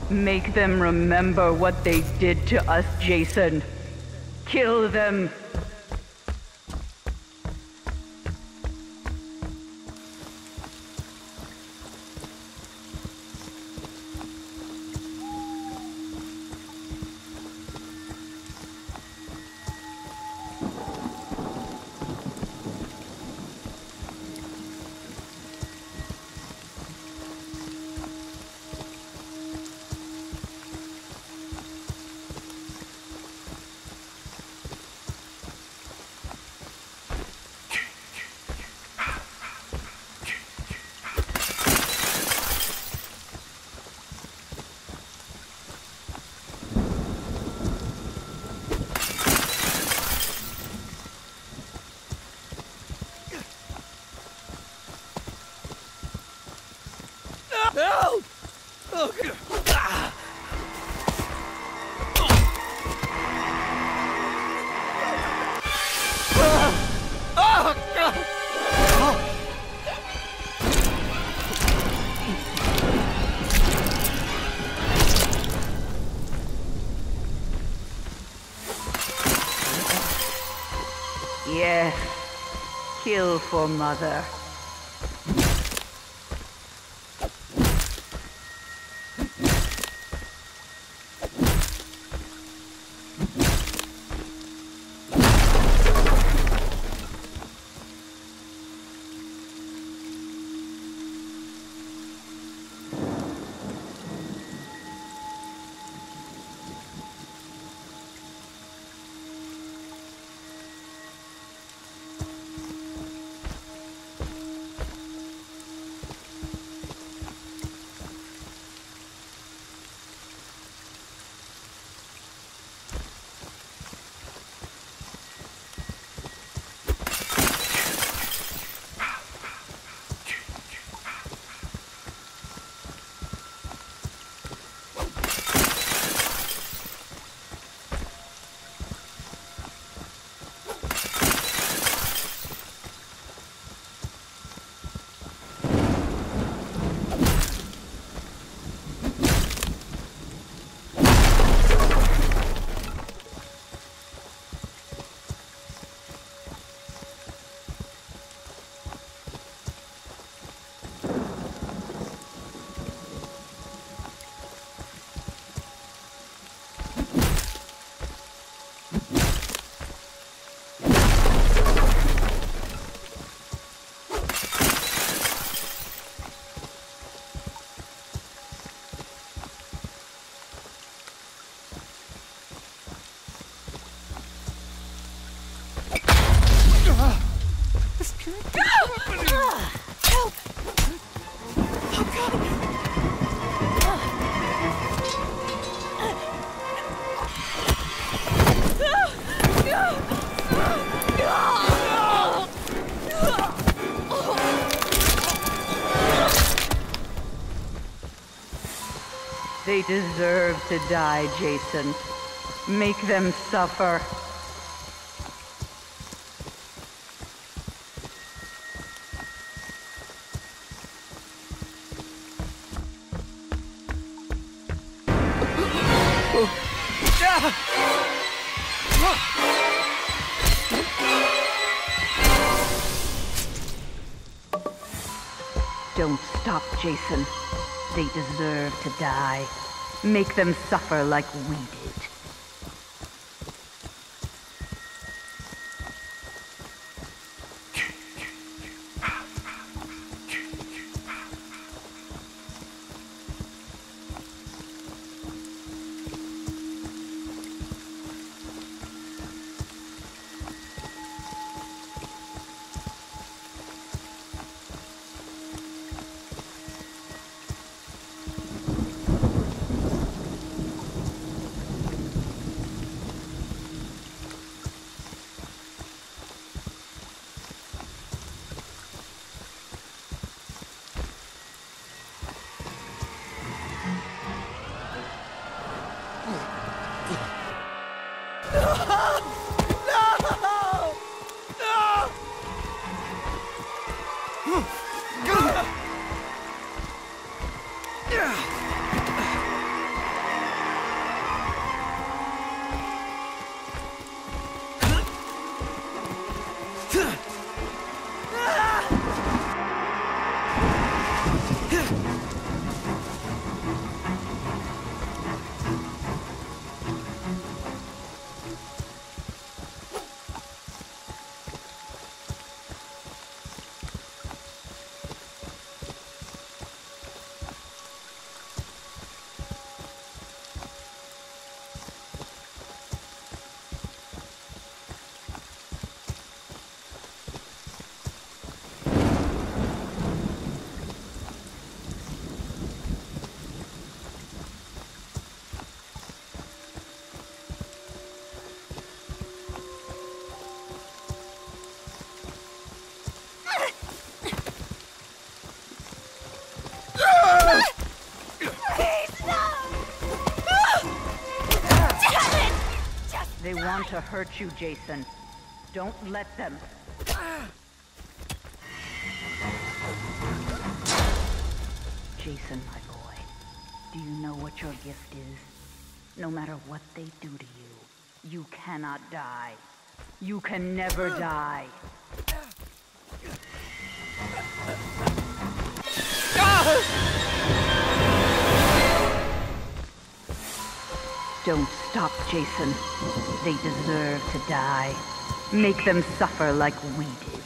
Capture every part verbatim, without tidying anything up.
Make them remember what they did to us, Jason. Kill them. Help! Oh, ah. Oh, God. Yes. Kill for Mother. They deserve to die, Jason. Make them suffer. Don't stop, Jason. They deserve to die. Make them suffer like we did. They want to hurt you, Jason. Don't let them. Jason, my boy, do you know what your gift is? No matter what they do to you, you cannot die. You can never die. Don't stop, Jason. They deserve to die. Make them suffer like we did.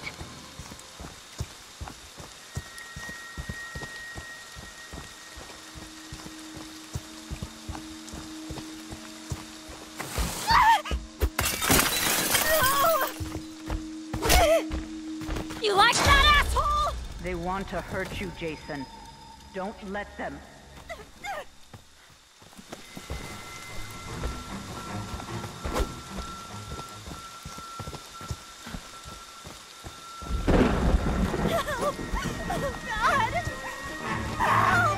You like that, asshole? They want to hurt you, Jason. Don't let them. Help! God! Help!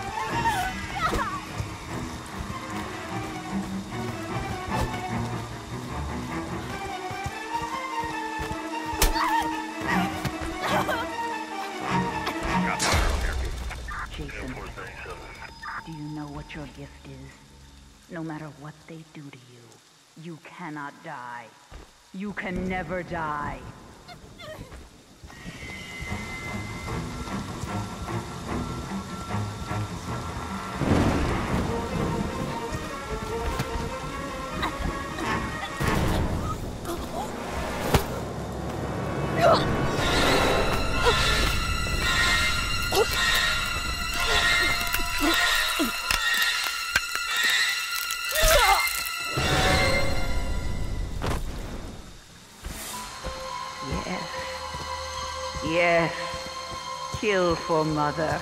Jason, do you know what your gift is? No matter what they do to you, you cannot die. You can never die. Yes. Yes. Kill for Mother.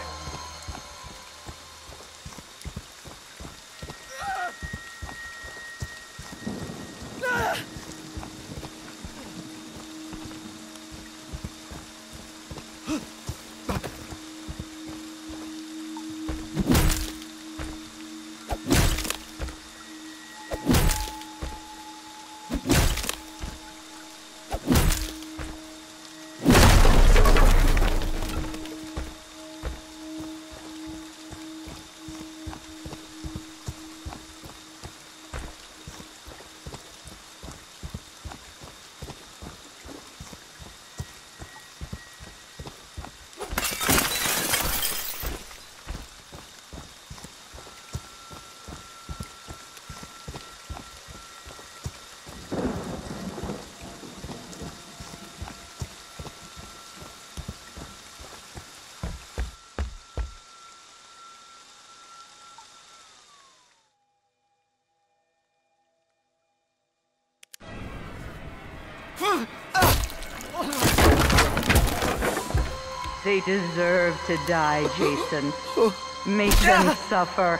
They deserve to die, Jason. Make them suffer.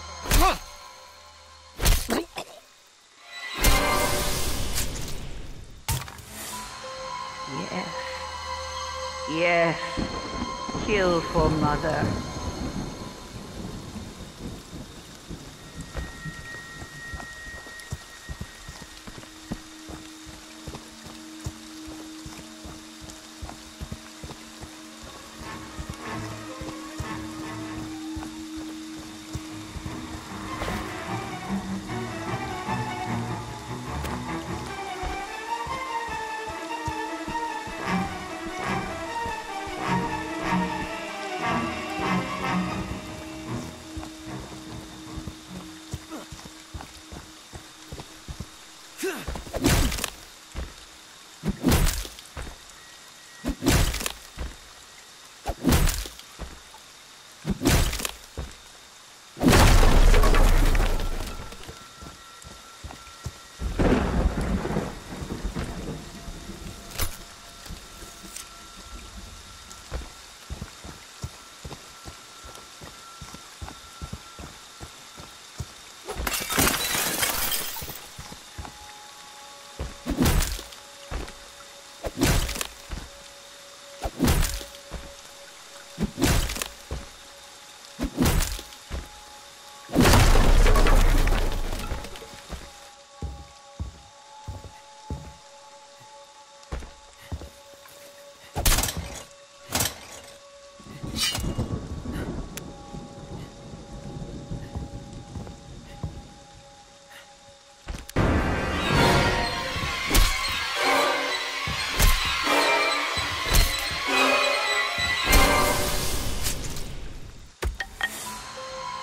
Yes. Yes. Kill for Mother.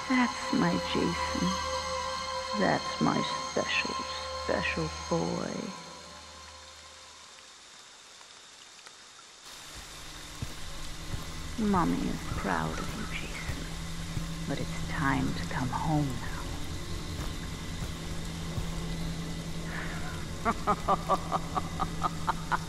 That's my Jason. That's my special, special boy. Mommy is proud of you, Jason. But it's time to come home now.